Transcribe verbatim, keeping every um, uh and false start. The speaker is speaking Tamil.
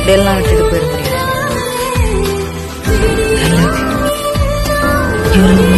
அப்படியெல்லாம் விட்டுட்டு போயிட முடியாது. I love you. You love me.